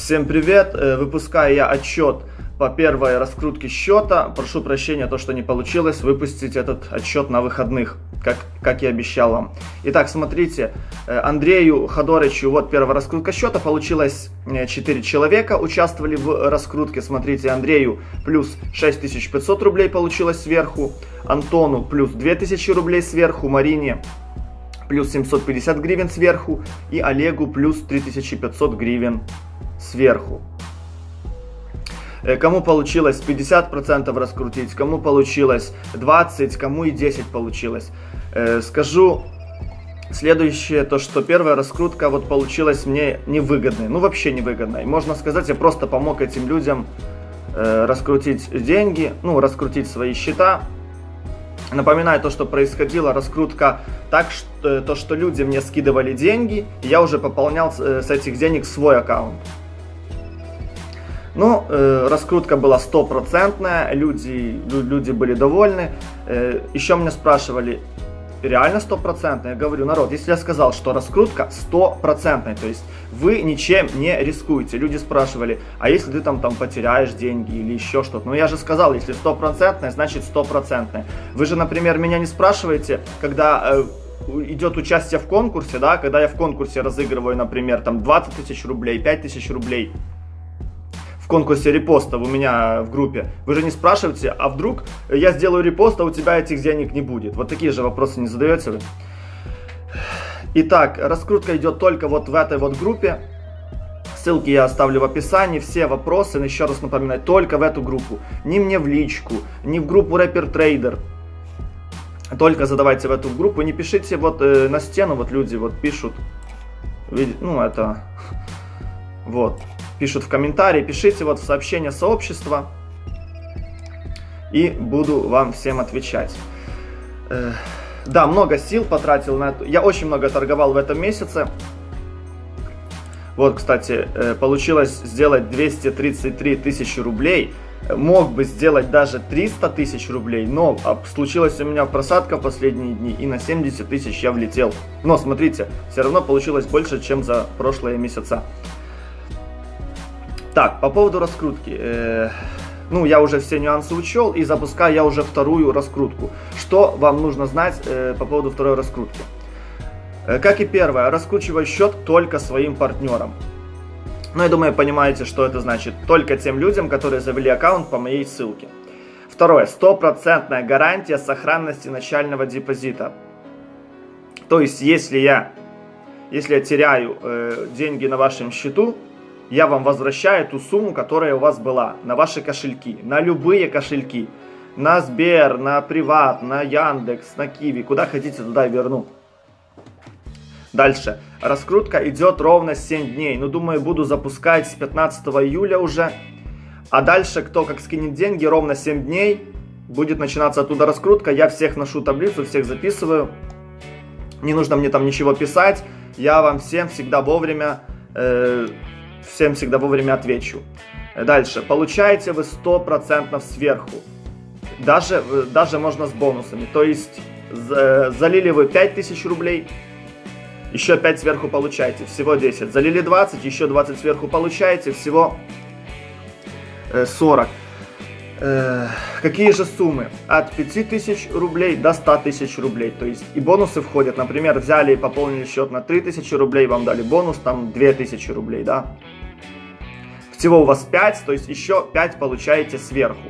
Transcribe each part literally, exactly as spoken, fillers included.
Всем привет! Выпускаю я отчет по первой раскрутке счета. Прошу прощения, то, что не получилось выпустить этот отчет на выходных, как, как я обещал вам. Итак, смотрите, Андрею Ходорычу, вот первая раскрутка счета, получилось четыре человека участвовали в раскрутке. Смотрите, Андрею плюс шесть тысяч пятьсот рублей получилось сверху, Антону плюс две тысячи рублей сверху, Марине плюс семьсот пятьдесят гривен сверху и Олегу плюс три тысячи пятьсот гривен сверху. Кому получилось пятьдесят процентов раскрутить, кому получилось двадцать, кому и десять получилось. Скажу следующее, то что первая раскрутка вот получилась мне невыгодной, ну вообще невыгодной. Можно сказать, я просто помог этим людям раскрутить деньги, ну раскрутить свои счета. Напоминаю то, что происходило, раскрутка так, что, то, что люди мне скидывали деньги, и я уже пополнял с этих денег свой аккаунт. Ну, э, раскрутка была стопроцентная, люди, люди были довольны. Э, еще меня спрашивали, реально стопроцентная? Я говорю, народ, если я сказал, что раскрутка стопроцентная, то есть вы ничем не рискуете. Люди спрашивали, а если ты там, там потеряешь деньги или еще что-то? Ну, я же сказал, если стопроцентная, значит стопроцентная. Вы же, например, меня не спрашиваете, когда э, идет участие в конкурсе, да, когда я в конкурсе разыгрываю, например, там двадцать тысяч рублей, пять тысяч рублей, в конкурсе репостов у меня в группе, вы же не спрашиваете, а вдруг я сделаю репост, а у тебя этих денег не будет? Вот такие же вопросы не задаете вы? Итак, раскрутка идет только вот в этой вот группе. Ссылки я оставлю в описании. Все вопросы, еще раз напоминаю, только в эту группу. Ни мне в личку, ни в группу Рэпер Трейдер. Только задавайте в эту группу. Не пишите вот э, на стену, вот люди вот пишут. Ну, это... Вот. Пишут в комментарии, пишите вот в сообщение сообщества, и буду вам всем отвечать. Э, да, много сил потратил на это. Я очень много торговал в этом месяце. Вот, кстати, э, получилось сделать двести тридцать три тысячи рублей. Мог бы сделать даже триста тысяч рублей, но случилась у меня просадка в последние дни, и на семьдесят тысяч я влетел. Но смотрите, все равно получилось больше, чем за прошлые месяца. Так, по поводу раскрутки. Э, ну, я уже все нюансы учел, и запускаю я уже вторую раскрутку. Что вам нужно знать э, по поводу второй раскрутки? Э, как и первая, раскручиваю счет только своим партнерам. Ну, я думаю, понимаете, что это значит. Только тем людям, которые завели аккаунт по моей ссылке. Второе, стопроцентная гарантия сохранности начального депозита. То есть, если я, если я теряю э, деньги на вашем счету, я вам возвращаю ту сумму, которая у вас была, на ваши кошельки, на любые кошельки, на Сбер, на Приват, на Яндекс, на Киви, куда хотите, туда верну. Дальше, раскрутка идет ровно семь дней, ну думаю, буду запускать с пятнадцатого июля уже, а дальше, кто как скинет деньги, ровно семь дней, будет начинаться оттуда раскрутка, я всех ношу таблицу, всех записываю, не нужно мне там ничего писать, я вам всем всегда вовремя... Э Всем всегда вовремя отвечу. Дальше. Получаете вы сто процентов сверху. Даже, даже можно с бонусами. То есть залили вы пять тысяч рублей, еще пять сверху получаете. Всего десять. Залили двадцать, еще двадцать сверху получаете. Всего сорок. Какие же суммы? От пяти тысяч рублей до ста тысяч рублей. То есть и бонусы входят. Например, взяли и пополнили счет на три тысячи рублей, вам дали бонус, там две тысячи рублей, да? Всего у вас пять, то есть еще пять получаете сверху.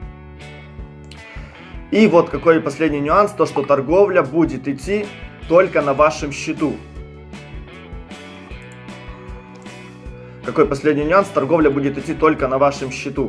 И вот какой последний нюанс, то что торговля будет идти только на вашем счету. Какой последний нюанс, торговля будет идти только на вашем счету.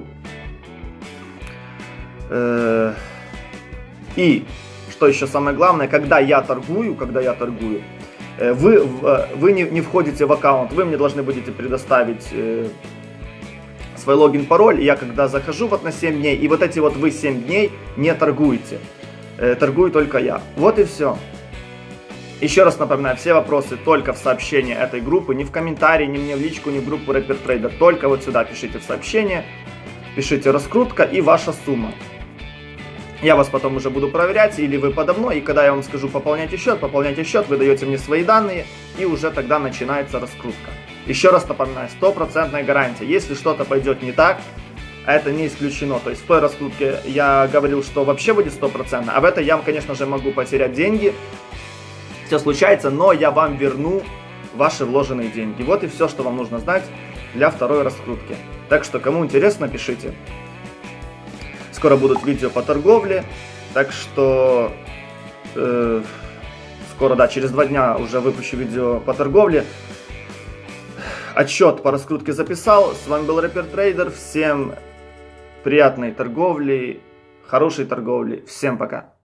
И, что еще самое главное, когда я торгую, когда я торгую, вы, вы не, не входите в аккаунт, вы мне должны будете предоставить свой логин, пароль, и я когда захожу вот на семь дней, и вот эти вот вы семь дней не торгуете, торгую только я. Вот и все. Еще раз напоминаю, все вопросы только в сообщении этой группы, не в комментарии, не мне в личку, не в группу Рэпер Трейдер, только вот сюда пишите в сообщение, пишите раскрутка и ваша сумма. Я вас потом уже буду проверять, или вы подо мной, и когда я вам скажу пополняйте счет, пополняйте счет, вы даете мне свои данные, и уже тогда начинается раскрутка. Еще раз напоминаю, стопроцентная гарантия. Если что-то пойдет не так, это не исключено. То есть в той раскрутке я говорил, что вообще будет стопроцентно, а в этой я, конечно же, могу потерять деньги. Все случается, но я вам верну ваши вложенные деньги. Вот и все, что вам нужно знать для второй раскрутки. Так что, кому интересно, пишите. Скоро будут видео по торговле, так что э, скоро, да, через два дня уже выпущу видео по торговле. Отчет по раскрутке записал. С вами был Рэпер Трейдер. Всем приятной торговли, хорошей торговли. Всем пока.